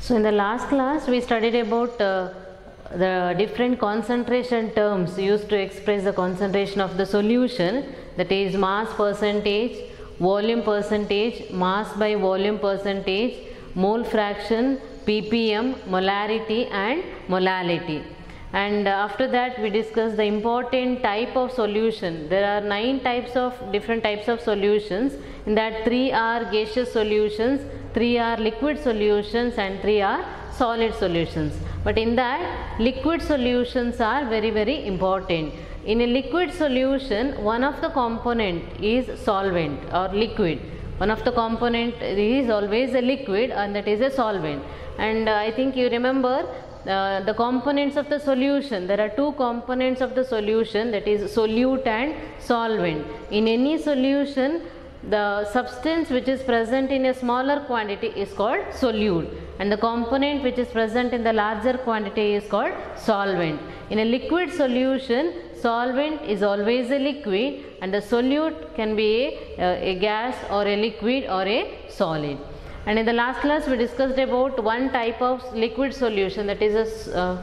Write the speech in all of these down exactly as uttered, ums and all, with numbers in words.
So in the last class we studied about uh, the different concentration terms used to express the concentration of the solution, that is mass percentage, volume percentage, mass by volume percentage, mole fraction, ppm, molarity and molality. And after that we discussed the important type of solution. There are nine types of different types of solutions. In that three are gaseous solutions, three are liquid solutions and three are solid solutions. But in that liquid solutions are very very important. In a liquid solution, one of the component is solvent or liquid. One of the component is always a liquid and that is a solvent. And uh, I think you remember Uh, the components of the solution. There are two components of the solution, that is solute and solvent. In any solution, the substance which is present in a smaller quantity is called solute and the component which is present in the larger quantity is called solvent. In a liquid solution, solvent is always a liquid and the solute can be a, uh, a gas or a liquid or a solid. And in the last class we discussed about one type of liquid solution, that is a uh,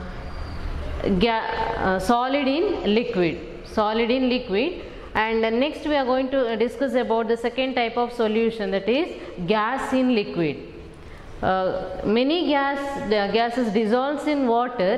ga uh, solid in liquid, solid in liquid. And uh, next we are going to discuss about the second type of solution, that is gas in liquid. Uh, many gas the gases dissolves in water.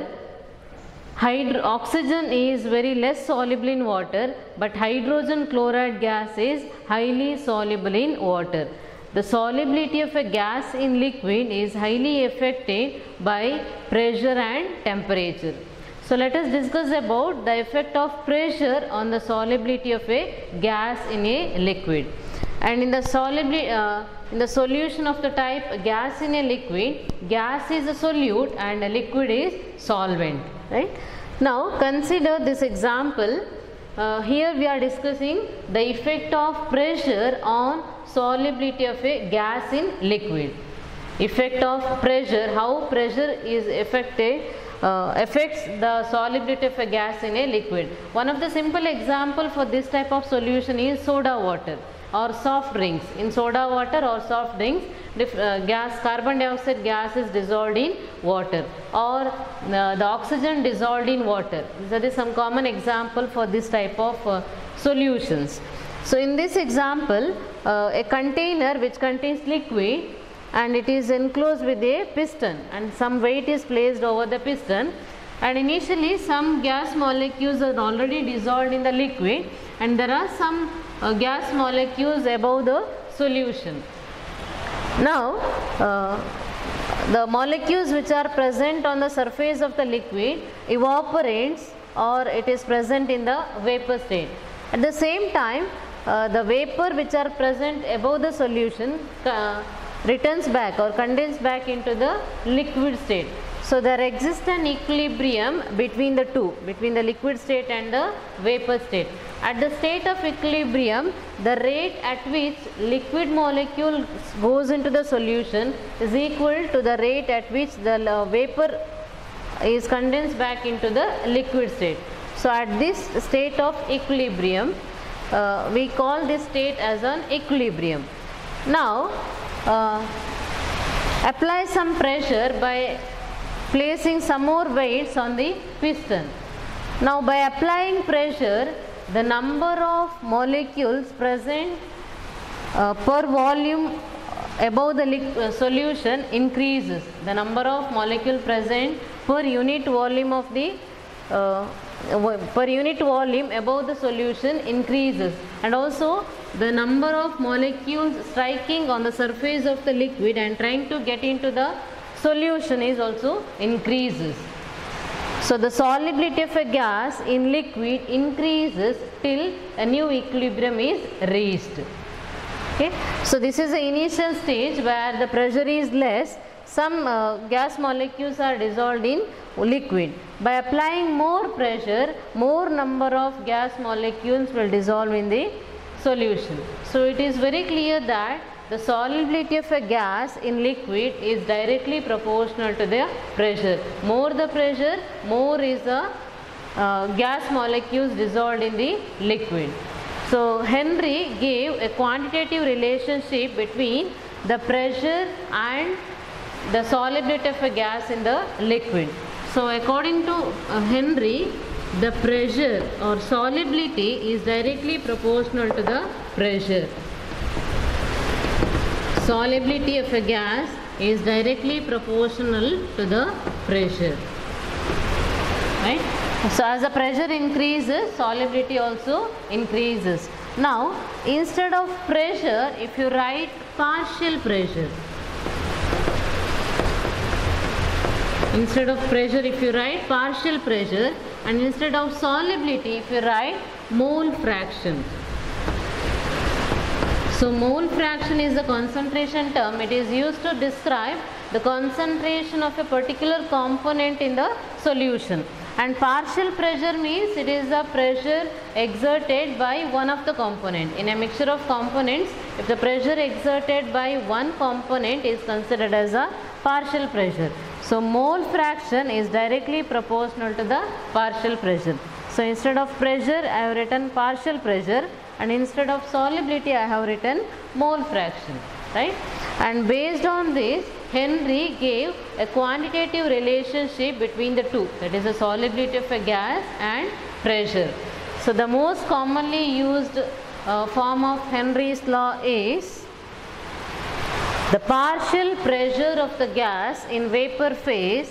Hydro oxygen is very less soluble in water, but hydrogen chloride gas is highly soluble in water. The solubility of a gas in liquid is highly affected by pressure and temperature. So let us discuss about the effect of pressure on the solubility of a gas in a liquid. And in the solubility, uh, in the solution of the type gas in a liquid, gas is a solute and a liquid is solvent. Right? Now consider this example. Uh, here we are discussing the effect of pressure on solubility of a gas in liquid. Effect of pressure, how pressure is affected, uh, affects the solubility of a gas in a liquid. One of the simple example for this type of solution is soda water or soft drinks. In soda water or soft drinks, uh, gas, carbon dioxide gas is dissolved in water, or uh, the oxygen dissolved in water. That is some common example for this type of uh, solutions. So in this example, uh, a container which contains liquid and it is enclosed with a piston and some weight is placed over the piston, and initially some gas molecules are already dissolved in the liquid and there are some uh, gas molecules above the solution. Now uh, the molecules which are present on the surface of the liquid evaporates or it is present in the vapor state. At the same time, uh, the vapor which are present above the solution uh, returns back or condenses back into the liquid state. So there exists an equilibrium between the two, between the liquid state and the vapor state. At the state of equilibrium, the rate at which liquid molecule goes into the solution is equal to the rate at which the uh, vapor is condensed back into the liquid state. So at this state of equilibrium, uh, we call this state as an equilibrium. Now uh, apply some pressure by placing some more weights on the piston. Now by applying pressure, the number of molecules present uh, per volume above the uh, solution increases. The number of molecules present per unit volume of the uh, per unit volume above the solution increases, and also the number of molecules striking on the surface of the liquid and trying to get into the solution is also increases. So the solubility of a gas in liquid increases till a new equilibrium is reached. Okay. So this is the initial stage where the pressure is less. Some uh, gas molecules are dissolved in liquid. By applying more pressure, more number of gas molecules will dissolve in the solution. So it is very clear that the solubility of a gas in liquid is directly proportional to the pressure. More the pressure, more is the uh, gas molecules dissolved in the liquid. So Henry gave a quantitative relationship between the pressure and the solubility of a gas in the liquid. So according to uh, Henry, the pressure or solubility is directly proportional to the pressure. Solubility of a gas is directly proportional to the pressure. Right? So as the pressure increases, solubility also increases. Now, instead of pressure, if you write partial pressure, instead of pressure, if you write partial pressure, and instead of solubility, if you write mole fraction. So mole fraction is the concentration term. It is used to describe the concentration of a particular component in the solution. And partial pressure means it is the pressure exerted by one of the component. In a mixture of components, if the pressure exerted by one component is considered as a partial pressure. So mole fraction is directly proportional to the partial pressure. So instead of pressure, I have written partial pressure, and instead of solubility, I have written mole fraction, right? And based on this, Henry gave a quantitative relationship between the two, that is the solubility of a gas and pressure. So the most commonly used uh, form of Henry's law is the partial pressure of the gas in vapor phase,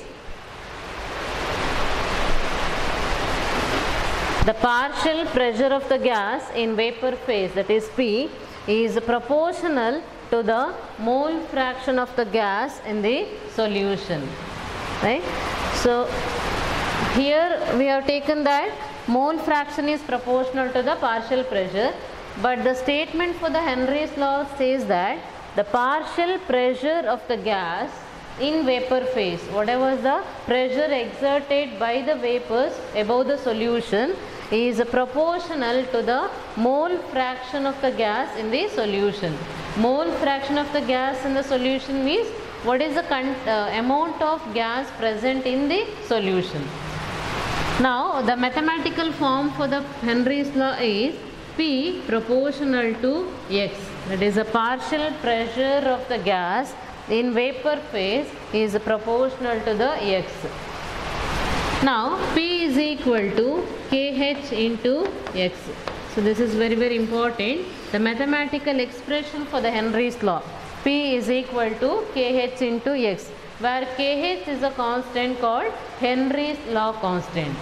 the partial pressure of the gas in vapor phase, that is P, is proportional to the mole fraction of the gas in the solution, right? So here we have taken that mole fraction is proportional to the partial pressure, but the statement for the Henry's law says that the partial pressure of the gas in vapor phase, whatever the pressure exerted by the vapors above the solution, is proportional to the mole fraction of the gas in the solution. Mole fraction of the gas in the solution means what is the uh, amount of gas present in the solution. Now the mathematical form for the Henry's law is P proportional to X, that is a partial pressure of the gas in vapor phase is proportional to the X. Now P is equal to K H into X. So this is very very important. The mathematical expression for the Henry's law, P is equal to K H into X, where K H is a constant called Henry's law constant.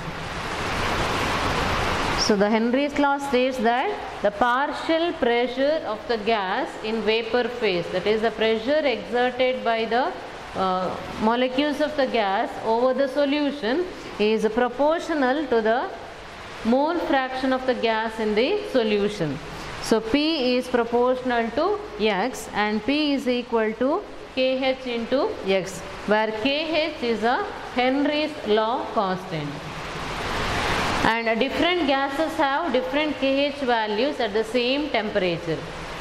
So the Henry's law states that the partial pressure of the gas in vapor phase, that is the pressure exerted by the uh, molecules of the gas over the solution, is proportional to the mole fraction of the gas in the solution. So P is proportional to X and P is equal to K H into X, where K H is a Henry's law constant. And uh, different gases have different K H values at the same temperature.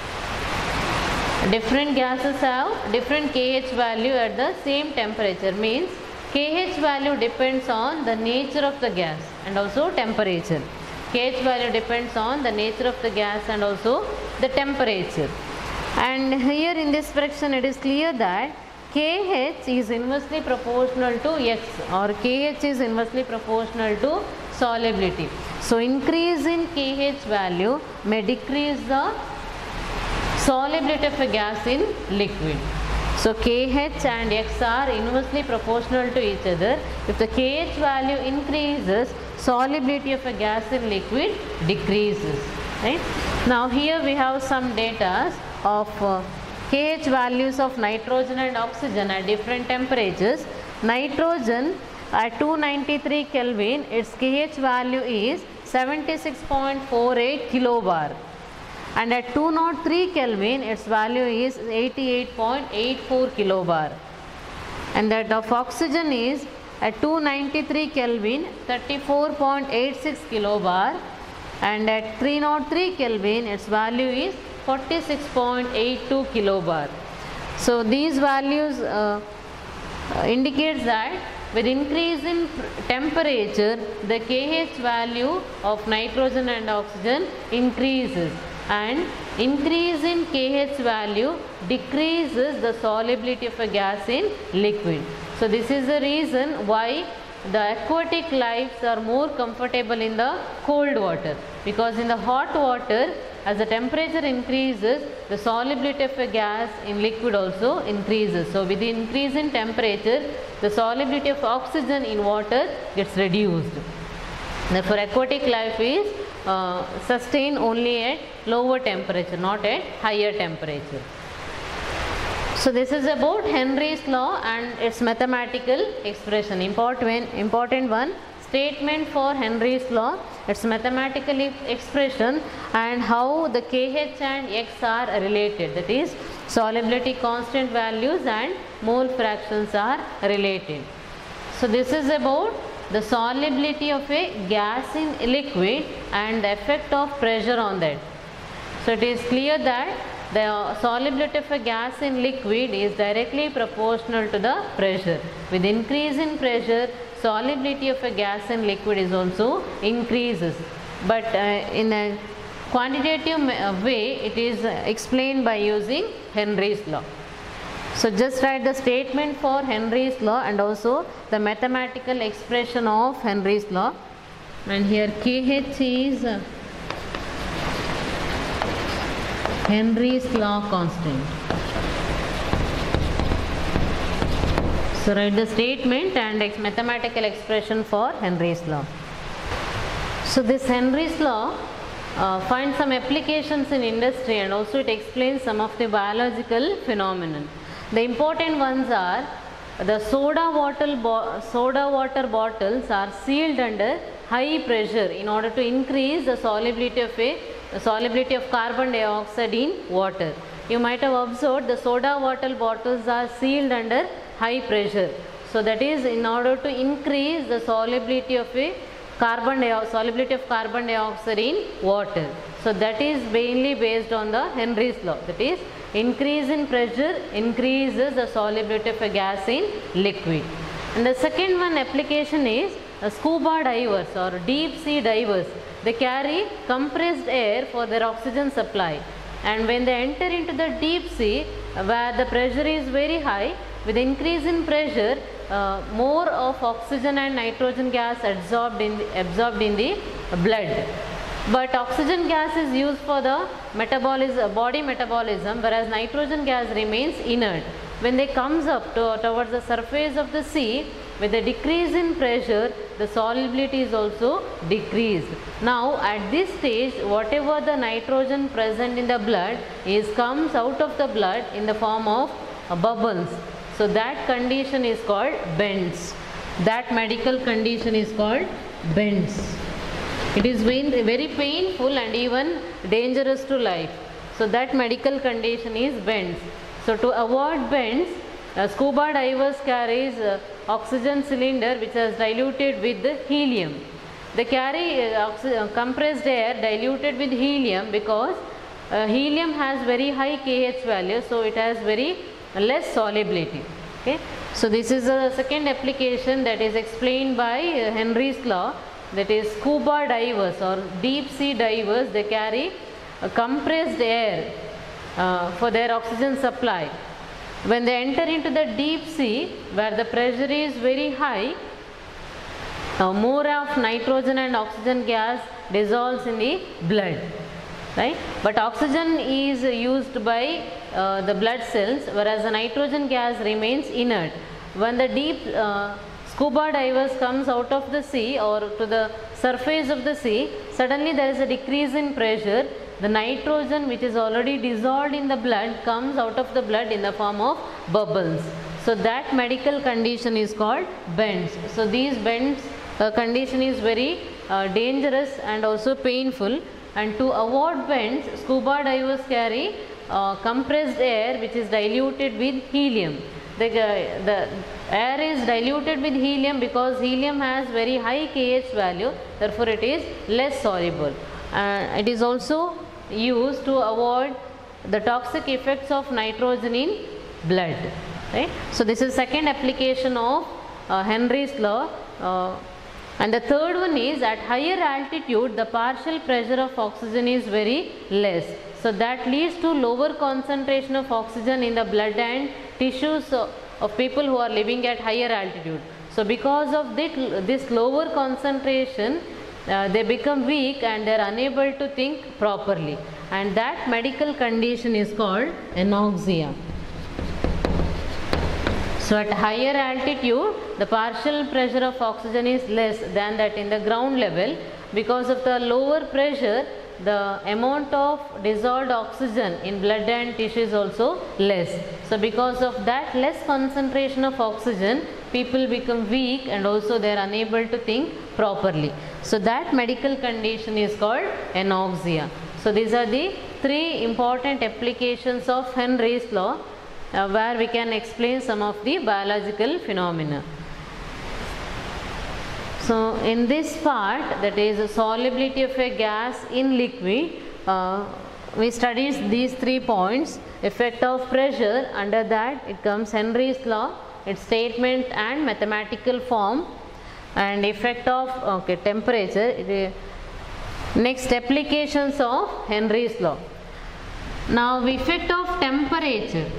Different gases have different K H value at the same temperature, means K H value depends on the nature of the gas and also temperature. K H value depends on the nature of the gas and also the temperature. And here in this fraction it is clear that K H is inversely proportional to X, or K H is inversely proportional to solubility. So increase in K H value may decrease the solubility of a gas in liquid. So K H and X are inversely proportional to each other. If the K H value increases, solubility of a gas in liquid decreases. Right? Now here we have some data of uh, K H values of nitrogen and oxygen at different temperatures. Nitrogen at two ninety-three Kelvin, its K H value is seventy-six point four eight kilobar, and at two oh three Kelvin its value is eighty-eight point eight four kilobar, and that of oxygen is at two ninety-three Kelvin thirty-four point eight six kilobar, and at three oh three Kelvin its value is forty-six point eight two kilobar. So these values uh, uh, indicates that with increase in temperature, the K H value of nitrogen and oxygen increases. and increase in kH value decreases the solubility of a gas in liquid. So this is the reason why the aquatic lives are more comfortable in the cold water, because in the hot water, as the temperature increases, the solubility of a gas in liquid also increases. So with the increase in temperature, the solubility of oxygen in water gets reduced. Therefore aquatic life is uh, sustained only at lower temperature, not at higher temperature. So this is about Henry's law and its mathematical expression. Important, important one, statement for Henry's law, its mathematical expression, and how the kH and X are related. That is, solubility constant values and mole fractions are related. So this is about the solubility of a gas in liquid and the effect of pressure on that. So it is clear that the solubility of a gas in liquid is directly proportional to the pressure. With increase in pressure, solubility of a gas in liquid is also increases. But uh, in a quantitative way, it is explained by using Henry's law. So just write the statement for Henry's law and also the mathematical expression of Henry's law. And here kH is uh, Henry's law constant. So write the statement and ex mathematical expression for Henry's law. So this Henry's law uh, finds some applications in industry and also it explains some of the biological phenomenon. The important ones are the soda water, bo soda water bottles are sealed under high pressure in order to increase the solubility of a the solubility of carbon dioxide in water. You might have observed the soda water bottles are sealed under high pressure. So that is in order to increase the solubility of a carbon dioxide, solubility of carbon dioxide in water. So that is mainly based on the Henry's law. That is, increase in pressure increases the solubility of a gas in liquid. And the second one application is uh, scuba divers or deep sea divers. They carry compressed air for their oxygen supply, and when they enter into the deep sea where the pressure is very high, with increase in pressure uh, more of oxygen and nitrogen gas absorbed in the, absorbed in the blood. But oxygen gas is used for the metabolism, body metabolism, whereas nitrogen gas remains inert. When they comes up to, towards the surface of the sea, with a decrease in pressure, the solubility is also decreased. Now at this stage, whatever the nitrogen present in the blood is comes out of the blood in the form of uh, bubbles. So that condition is called bends. That medical condition is called bends. It is very painful and even dangerous to life. So that medical condition is bends. So to avoid bends, uh, scuba divers carries uh, oxygen cylinder which is diluted with helium. They carry uh, uh, compressed air diluted with helium because uh, helium has very high kH value, so it has very less solubility. Okay. So this is a second application that is explained by uh, Henry's law, that is scuba divers or deep sea divers. They carry uh, compressed air uh, for their oxygen supply. When they enter into the deep sea where the pressure is very high, uh, more of nitrogen and oxygen gas dissolves in the blood, right? But oxygen is used by uh, the blood cells, whereas the nitrogen gas remains inert. When the deep uh, scuba divers comes out of the sea or to the surface of the sea, suddenly there is a decrease in pressure. The nitrogen which is already dissolved in the blood comes out of the blood in the form of bubbles. So that medical condition is called bends. So these bends uh, condition is very uh, dangerous and also painful, and to avoid bends, scuba divers carry uh, compressed air which is diluted with helium. The, uh, the air is diluted with helium because helium has very high kH value, therefore it is less soluble. Uh, it is also used to avoid the toxic effects of nitrogen in blood, right? So this is second application of uh, Henry's law. Uh, And the third one is at higher altitude the partial pressure of oxygen is very less. So that leads to lower concentration of oxygen in the blood and tissues of people who are living at higher altitude. So because of this, this lower concentration, uh, they become weak and they are unable to think properly, and that medical condition is called anoxia. So at higher altitude the partial pressure of oxygen is less than that in the ground level. Because of the lower pressure, the amount of dissolved oxygen in blood and tissue is also less. So because of that less concentration of oxygen, people become weak and also they are unable to think properly. So that medical condition is called anoxia. So these are the three important applications of Henry's law, uh, where we can explain some of the biological phenomena. So in this part, that is the solubility of a gas in liquid, uh, we studied these three points. Effect of pressure, under that it comes Henry's law, its statement and mathematical form, and effect of okay, temperature. It, uh, next, applications of Henry's law. Now effect of temperature.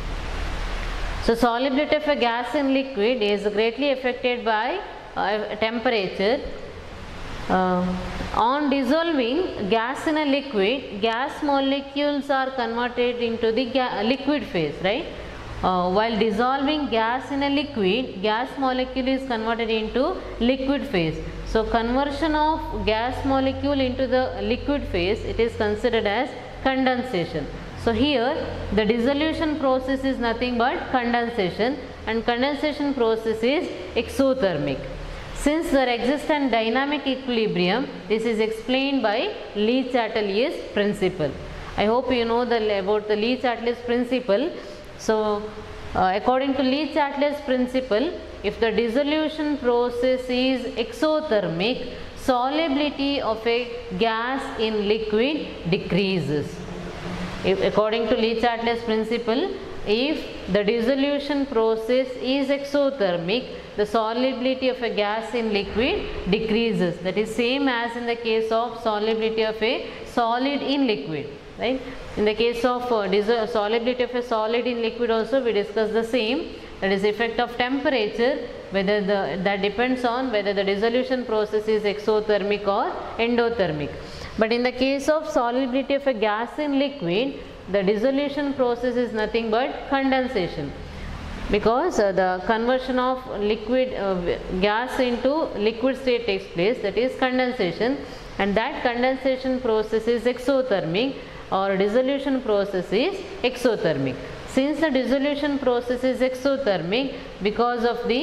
So solubility of a gas in liquid is greatly affected by uh, temperature. Uh, on dissolving gas in a liquid, gas molecules are converted into the liquid phase, right? Uh, while dissolving gas in a liquid, gas molecule is converted into liquid phase. So conversion of gas molecule into the liquid phase, it is considered as condensation. So here the dissolution process is nothing but condensation, and condensation process is exothermic. Since there exists an dynamic equilibrium, this is explained by Le Chatelier's principle. I hope you know the, about the Le Chatelier's principle. So uh, according to Le Chatelier's principle, if the dissolution process is exothermic, solubility of a gas in liquid decreases. If, according to Le Chatelier's principle, if the dissolution process is exothermic, the solubility of a gas in liquid decreases. That is same as in the case of solubility of a solid in liquid, right? In the case of uh, solubility of a solid in liquid also we discussed the same, that is effect of temperature, whether the that depends on whether the dissolution process is exothermic or endothermic. But in the case of solubility of a gas in liquid, the dissolution process is nothing but condensation, because uh, the conversion of liquid uh, gas into liquid state takes place, that is condensation, and that condensation process is exothermic or dissolution process is exothermic. Since the dissolution process is exothermic, because of the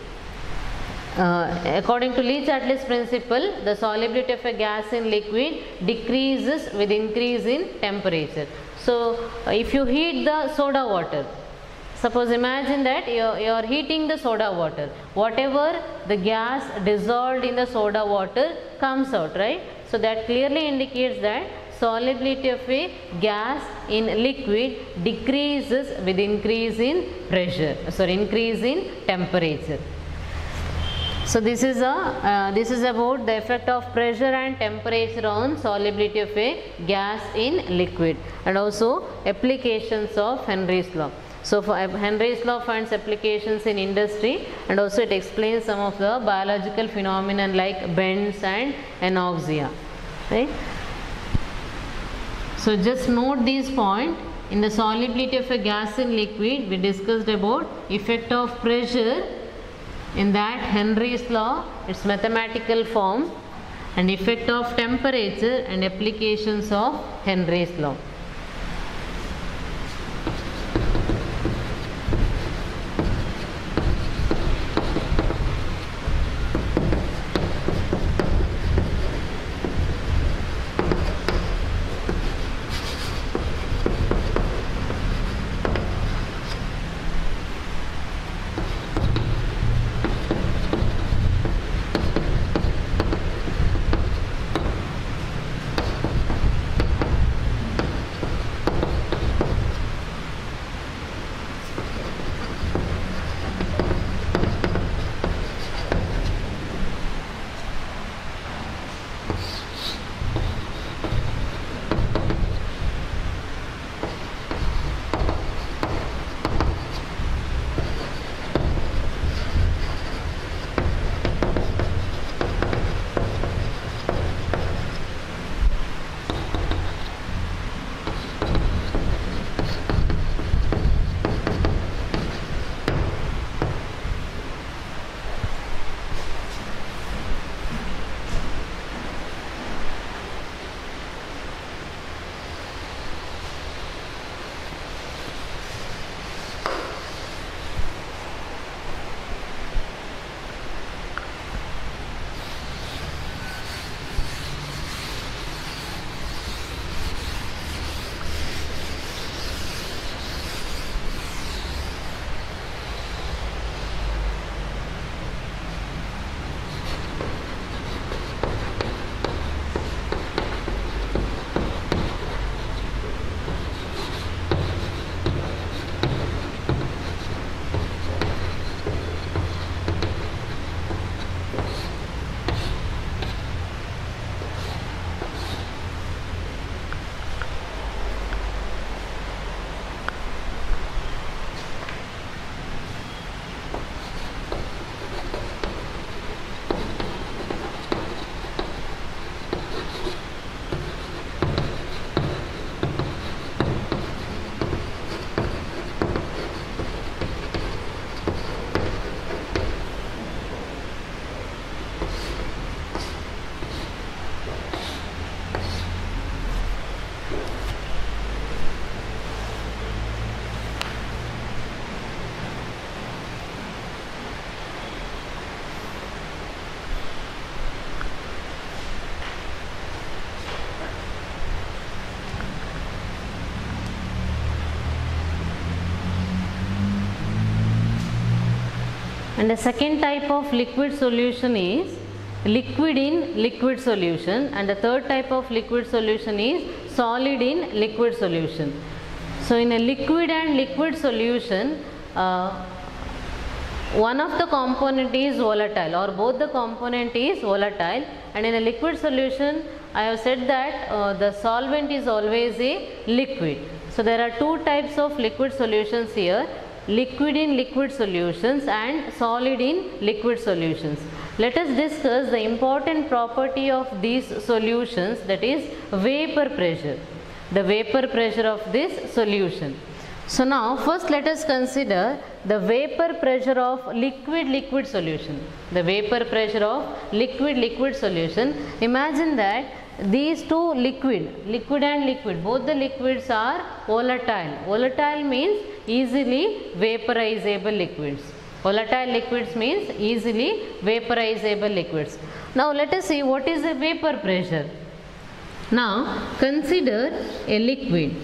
Uh, according to Le Chatelier's principle, the solubility of a gas in liquid decreases with increase in temperature. So uh, if you heat the soda water, suppose imagine that you, you are heating the soda water, whatever the gas dissolved in the soda water comes out, right? So that clearly indicates that solubility of a gas in liquid decreases with increase in pressure, sorry, increase in temperature. So this is a uh, this is about the effect of pressure and temperature on solubility of a gas in liquid, and also applications of Henry's law. So for uh, Henry's law finds applications in industry, and also it explains some of the biological phenomena like bends and anoxia, right? So just note these points. In the solubility of a gas in liquid, we discussed about effect of pressure. In that, Henry's law, its mathematical form, and effect of temperature and applications of Henry's law. And the second type of liquid solution is liquid in liquid solution, and the third type of liquid solution is solid in liquid solution. So in a liquid and liquid solution, uh, one of the component is volatile or both the component is volatile, and in a liquid solution I have said that uh, the solvent is always a liquid. So there are two types of liquid solutions here, liquid in liquid solutions and solid in liquid solutions. Let us discuss the important property of these solutions, that is vapor pressure, the vapor pressure of this solution. So now first let us consider the vapor pressure of liquid liquid solution. The vapor pressure of liquid liquid solution. Imagine that these two liquid, liquid and liquid, both the liquids are volatile. Volatile means easily vaporizable liquids. Volatile liquids means easily vaporizable liquids. Now let us see what is the vapor pressure. Now consider a liquid,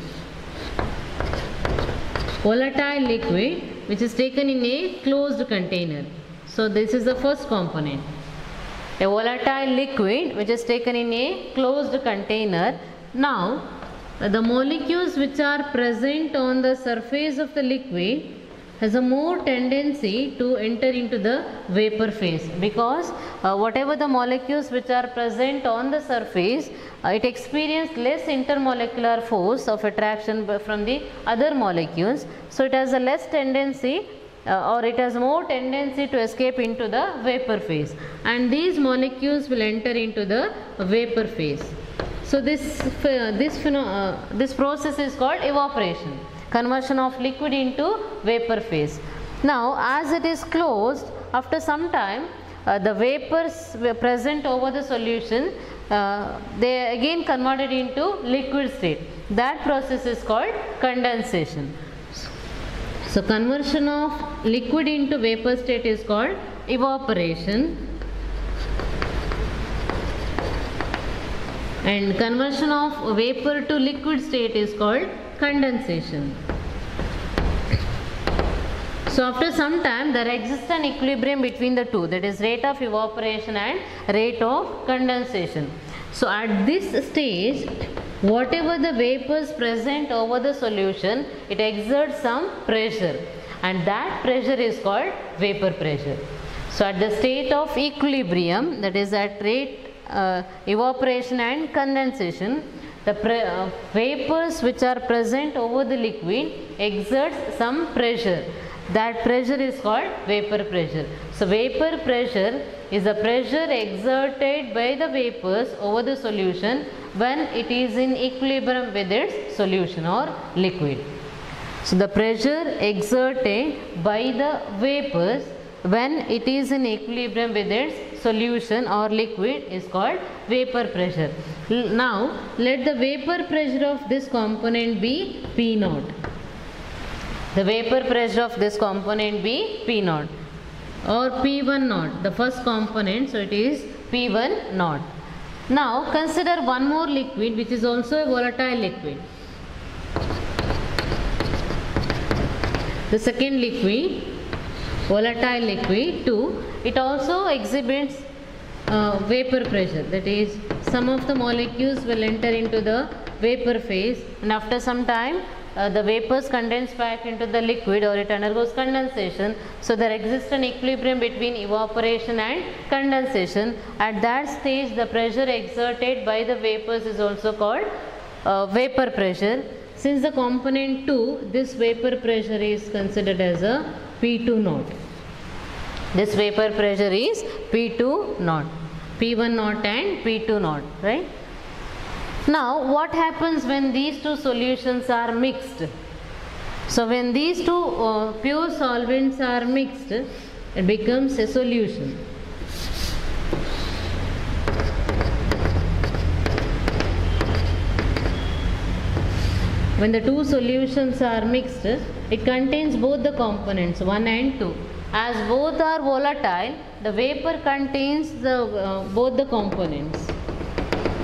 volatile liquid which is taken in a closed container. So this is the first component, a volatile liquid which is taken in a closed container. Now the molecules which are present on the surface of the liquid has a more tendency to enter into the vapor phase, because uh, whatever the molecules which are present on the surface, uh, it experiences less intermolecular force of attraction from the other molecules. So it has a less tendency uh, or it has more tendency to escape into the vapor phase, and these molecules will enter into the vapor phase. So this, uh, this, uh, this process is called evaporation, conversion of liquid into vapor phase. Now as it is closed, after some time uh, the vapors were present over the solution, uh, they are again converted into liquid state. That process is called condensation. So conversion of liquid into vapor state is called evaporation, and conversion of vapor to liquid state is called condensation. So after some time there exists an equilibrium between the two, that is rate of evaporation and rate of condensation. So at this stage, whatever the vapors present over the solution, it exerts some pressure, and that pressure is called vapor pressure. So at the state of equilibrium, that is at rate uh, evaporation and condensation, the uh, vapors which are present over the liquid exerts some pressure. That pressure is called vapor pressure. So vapor pressure is the pressure exerted by the vapors over the solution when it is in equilibrium with its solution or liquid. So the pressure exerted by the vapors when it is in equilibrium with its solution or liquid is called vapor pressure. Now let the vapor pressure of this component be P naught. The vapor pressure of this component be P naught or P one naught, the first component, so it is P one naught. Now consider one more liquid which is also a volatile liquid. The second liquid, volatile liquid two, it also exhibits uh, vapor pressure, that is some of the molecules will enter into the vapor phase, and after some time Uh, the vapors condense back into the liquid or it undergoes condensation. So there exists an equilibrium between evaporation and condensation. At that stage the pressure exerted by the vapors is also called uh, vapor pressure. Since the component two, this vapor pressure is considered as a P two naught. This vapor pressure is P two naught, P one naught and P two naught, right? Now what happens when these two solutions are mixed? So when these two uh, pure solvents are mixed, it becomes a solution. When the two solutions are mixed, it contains both the components one and two. As both are volatile, the vapor contains the uh, both the components.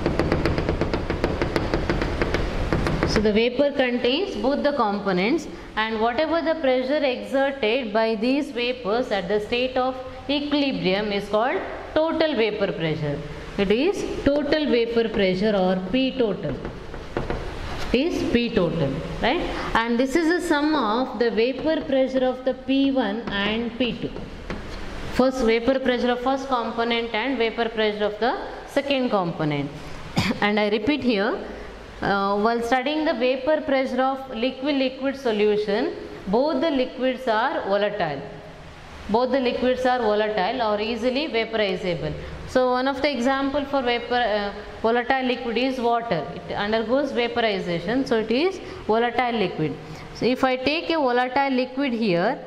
So the vapor contains both the components, and whatever the pressure exerted by these vapors at the state of equilibrium is called total vapor pressure. It is total vapor pressure or P total. It is P total, right? And this is the sum of the vapor pressure of the P one and P two. First vapor pressure of first component and vapor pressure of the second component. And I repeat here, uh, while studying the vapor pressure of liquid-liquid solution, both the liquids are volatile. Both the liquids are volatile or easily vaporizable. So one of the example for vapor uh, volatile liquid is water. It undergoes vaporization, so it is volatile liquid. So if I take a volatile liquid here,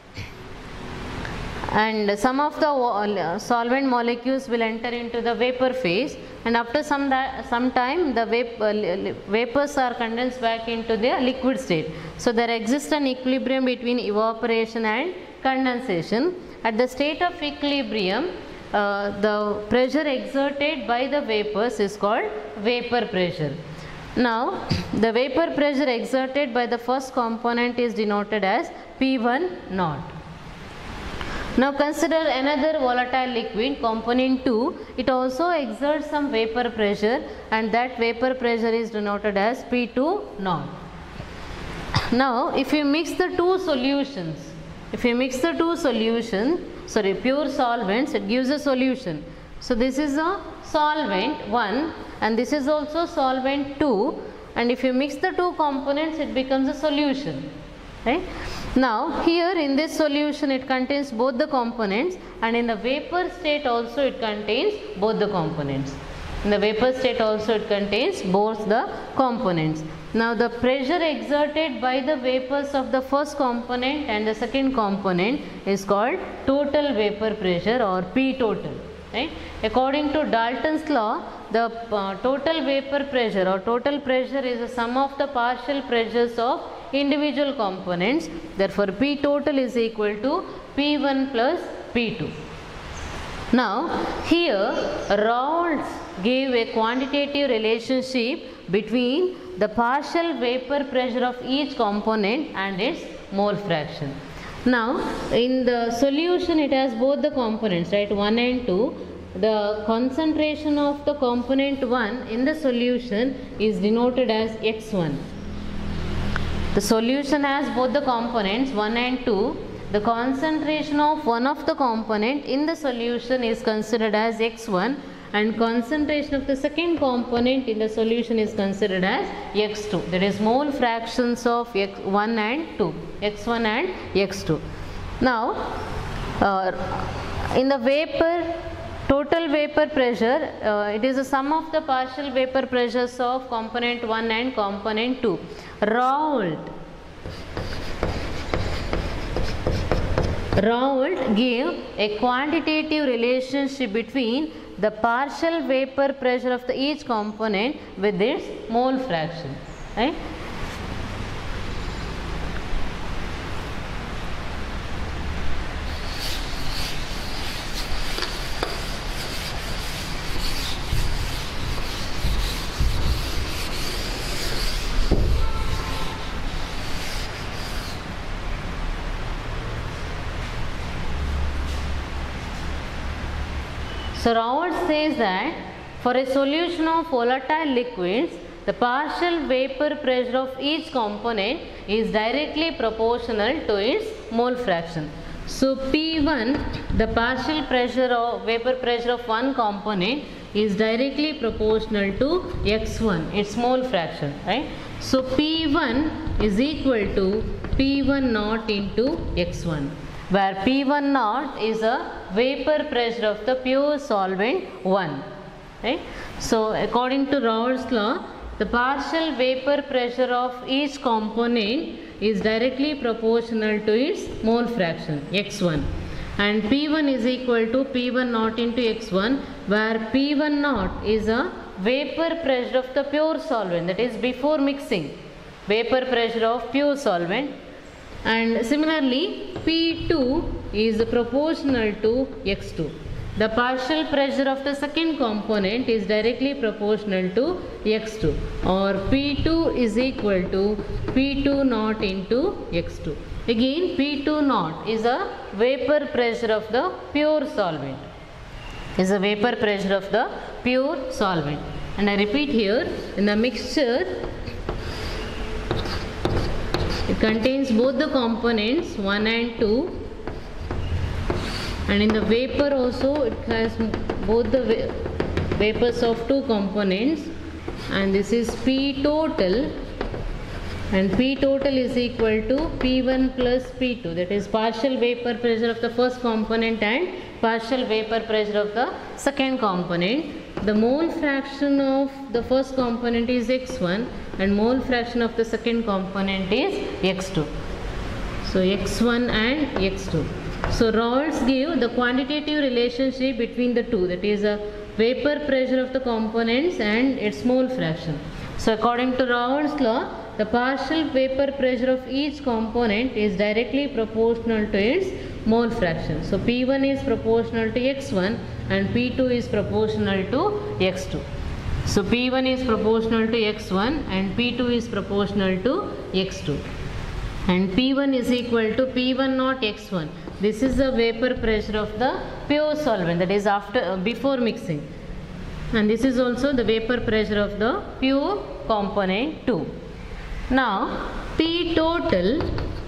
and some of the solvent molecules will enter into the vapor phase, and after some, some time the vapor, vapors are condensed back into the liquid state. So there exists an equilibrium between evaporation and condensation. At the state of equilibrium, uh, the pressure exerted by the vapors is called vapor pressure. Now the vapor pressure exerted by the first component is denoted as P one naught. Now consider another volatile liquid, component two. It also exerts some vapor pressure, and that vapor pressure is denoted as P two naught. Now if you mix the two solutions, if you mix the two solutions, sorry pure solvents, it gives a solution. So this is a solvent one and this is also solvent two, and if you mix the two components it becomes a solution, right? Now here in this solution it contains both the components, and in the vapor state also it contains both the components. In the vapor state also it contains both the components. Now the pressure exerted by the vapors of the first component and the second component is called total vapor pressure or P total. Right? According to Dalton's law, the uh, total vapor pressure or total pressure is the sum of the partial pressures of individual components. Therefore P total is equal to P one plus P two. Now here Rawls gave a quantitative relationship between the partial vapor pressure of each component and its mole fraction. Now in the solution it has both the components, right, one and two. The concentration of the component one in the solution is denoted as x one. The solution has both the components one and two. The concentration of one of the component in the solution is considered as x one, and concentration of the second component in the solution is considered as x two. That is mole fractions of x one and two, x one and x two. Now uh, in the vapor total vapor pressure, uh, it is the sum of the partial vapor pressures of component one and component two. Raoult Raoult gave a quantitative relationship between the partial vapor pressure of the each component with its mole fraction, right? So Raoult says that for a solution of volatile liquids, the partial vapor pressure of each component is directly proportional to its mole fraction. So P one, the partial pressure of vapor pressure of one component, is directly proportional to x one, its mole fraction, right? So P one is equal to P one naught into x one, where P one naught is a vapor pressure of the pure solvent one, right? So according to Raoult's law, the partial vapor pressure of each component is directly proportional to its mole fraction x one, and P one is equal to P one naught into x one, where P one naught is a vapor pressure of the pure solvent, that is before mixing, vapor pressure of pure solvent. And similarly P two is proportional to x two. the partial pressure of the second component is directly proportional to x two, or P two is equal to P two naught into x two. Again, P two naught is a vapor pressure of the pure solvent. Is a vapor pressure of the pure solvent. And I repeat here, in the mixture, it contains both the components one and two, and in the vapor also it has both the va vapors of two components, and this is P total, and P total is equal to P one plus P two, that is partial vapor pressure of the first component and partial vapor pressure of the second component. The mole fraction of the first component is x one and mole fraction of the second component is x two. So x one and x two. So Raoult's give the quantitative relationship between the two, that is a vapor pressure of the components and its mole fraction. So according to Raoult's law, the partial vapor pressure of each component is directly proportional to its mole fraction. So P one is proportional to x one and P two is proportional to x two. So P one is proportional to x one and P two is proportional to x two. And P one is equal to P one naught x one. This is the vapor pressure of the pure solvent, that is after uh, before mixing. And this is also the vapor pressure of the pure component two. Now P total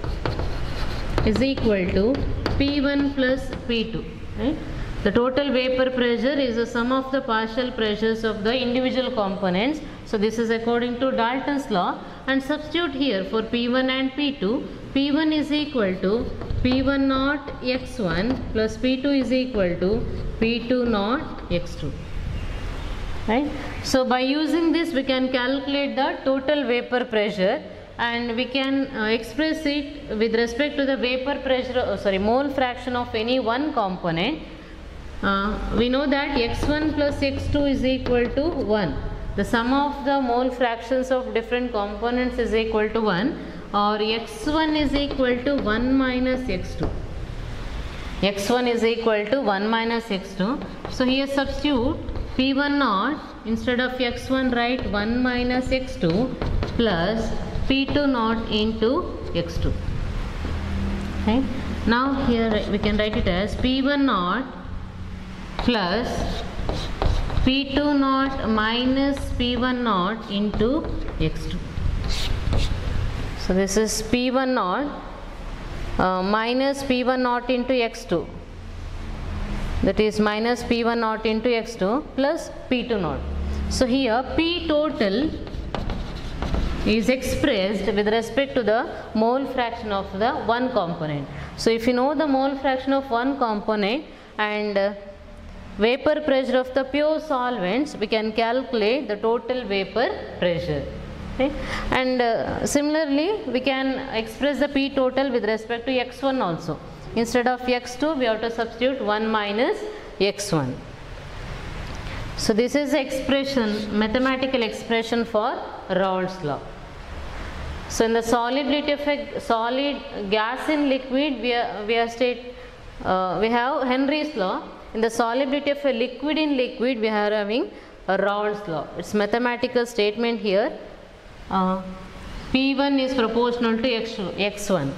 is equal to P one plus P two. Right? The total vapor pressure is the sum of the partial pressures of the individual components. So this is according to Dalton's law, and substitute here for P one and P two. P one is equal to P one naught x one plus P two is equal to P two naught x two. Right? So by using this we can calculate the total vapor pressure, and we can uh, express it with respect to the vapor pressure, oh, sorry, mole fraction of any one component. Uh, we know that x one plus x two is equal to one. The sum of the mole fractions of different components is equal to one, or x one is equal to one minus x two. x one is equal to one minus x two. So here substitute P one naught, instead of x one write one minus x two plus P two naught into x two. Okay. Now here we can write it as P one naught plus P two naught minus P one naught into x two. So this is P one naught uh, minus P one naught into x two, that is minus P one naught into x two plus P two naught. So here P total is expressed with respect to the mole fraction of the one component. So if you know the mole fraction of one component and uh, vapor pressure of the pure solvents, we can calculate the total vapor pressure. Okay. And uh, similarly we can express the P total with respect to x one also. Instead of x two we have to substitute one minus x one. So this is the expression, mathematical expression for Raoult's law. So in the solubility of a solid gas in liquid, we are, we are state uh, we have Henry's law. In the solubility of a liquid in liquid, we are having a Raoult's law. It's mathematical statement here. Uh, P one is proportional to x two, x one.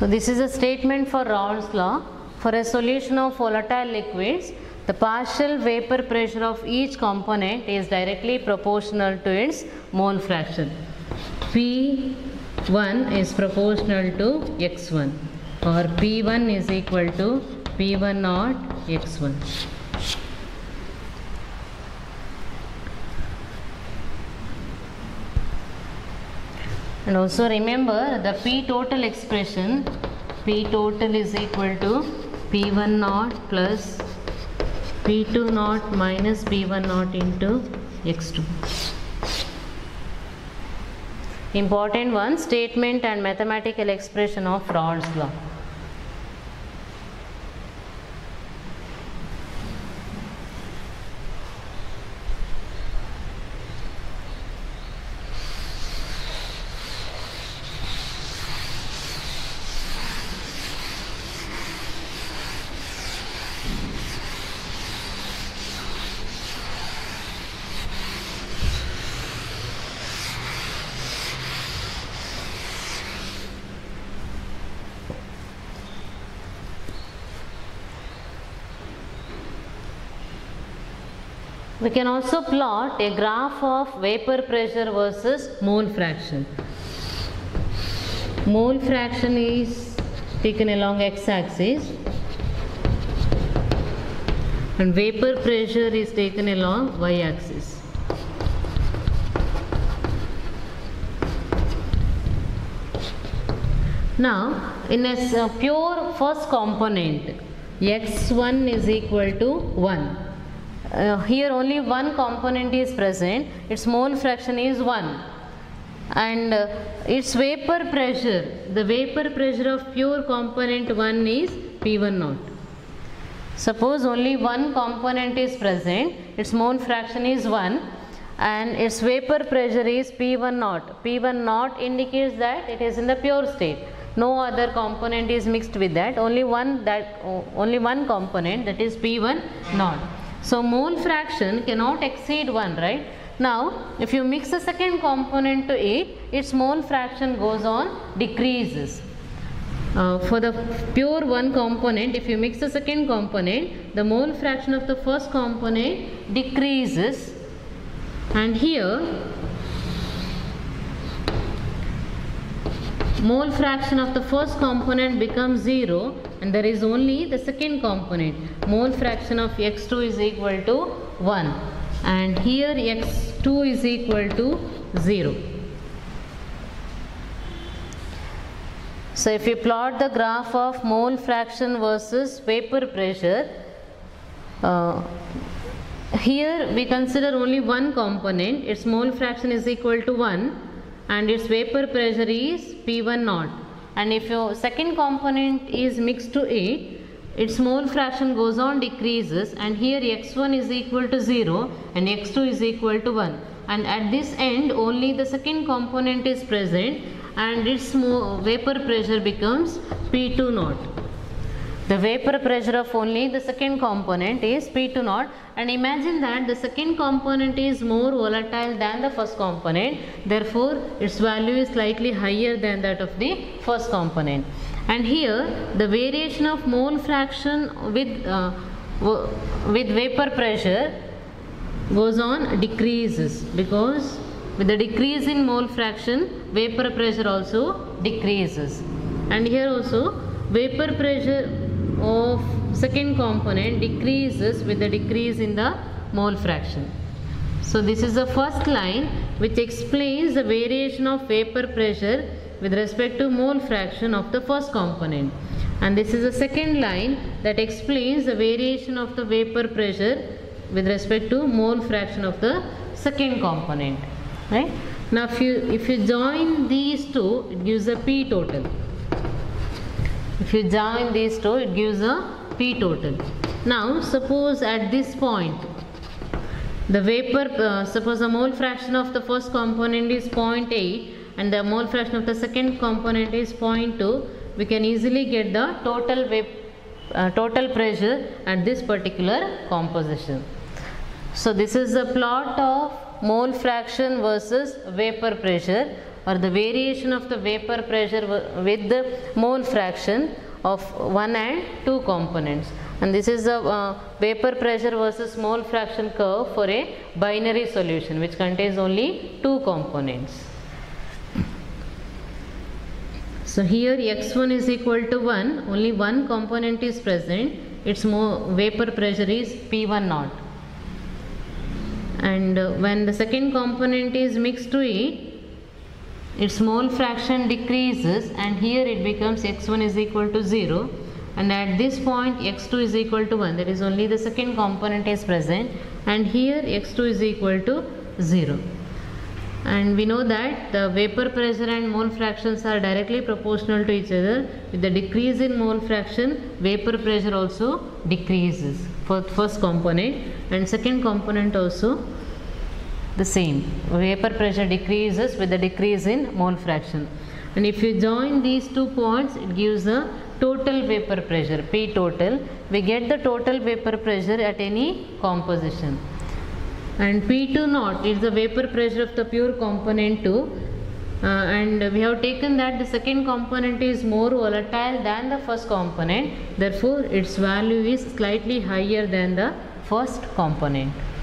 So this is a statement for Raoult's law. For a solution of volatile liquids, the partial vapor pressure of each component is directly proportional to its mole fraction. P one is proportional to x one, or P one is equal to P one naught x one. And also remember the P total expression, P total is equal to P one naught plus P two naught minus P one naught into x two. Important one, statement and mathematical expression of Raoult's law. We can also plot a graph of vapor pressure versus mole fraction. Mole fraction is taken along x-axis and vapor pressure is taken along y-axis. Now, in a pure first component, x one is equal to one. Uh, here only one component is present, its mole fraction is one, and uh, its vapor pressure, the vapor pressure of pure component one is P one naught. Suppose only one component is present, its mole fraction is one, and its vapor pressure is P one naught. P one naught indicates that it is in the pure state. No other component is mixed with that, only one that uh, only one component, that is P one naught. So mole fraction cannot exceed one, right? Now, if you mix a second component to it, its mole fraction goes on decreases. Uh, for the pure one component, if you mix a second component, the mole fraction of the first component decreases, and here mole fraction of the first component becomes zero, and there is only the second component. Mole fraction of x two is equal to one, and here x two is equal to zero. So if you plot the graph of mole fraction versus vapor pressure, uh, here we consider only one component, its mole fraction is equal to one, and its vapor pressure is P one naught, and if your second component is mixed to it, its mole fraction goes on decreases, and here x one is equal to zero and x two is equal to one, and at this end only the second component is present, and its vapor pressure becomes P two naught. The vapor pressure of only the second component is P two naught, and imagine that the second component is more volatile than the first component, therefore its value is slightly higher than that of the first component. And here the variation of mole fraction with uh, with vapor pressure goes on decreases, because with the decrease in mole fraction, vapor pressure also decreases, and here also vapor pressure of second component decreases with the decrease in the mole fraction. So this is the first line which explains the variation of vapor pressure with respect to mole fraction of the first component, and this is the second line that explains the variation of the vapor pressure with respect to mole fraction of the second component, right? Now if you if you join these two, it gives a P total. If you join these two, it gives a P total. Now suppose at this point the vapor, uh, suppose the mole fraction of the first component is zero point eight and the mole fraction of the second component is zero point two, we can easily get the total vap uh, total pressure at this particular composition. So this is the plot of mole fraction versus vapor pressure or the variation of the vapor pressure with the mole fraction of one and two components. And this is the uh, vapor pressure versus mole fraction curve for a binary solution which contains only two components. So here x one is equal to one, only one component is present, its vapor pressure is P one naught. And uh, when the second component is mixed to it, its mole fraction decreases, and here it becomes x one is equal to zero, and at this point x two is equal to one, that is only the second component is present, and here x two is equal to zero. And we know that the vapor pressure and mole fractions are directly proportional to each other. With the decrease in mole fraction, vapor pressure also decreases for first component, and second component also the same. Vapor pressure decreases with the decrease in mole fraction. And if you join these two points, it gives the total vapor pressure, P total. We get the total vapor pressure at any composition. And P two naught is the vapor pressure of the pure component two. Uh, and we have taken that the second component is more volatile than the first component. Therefore, its value is slightly higher than the first component.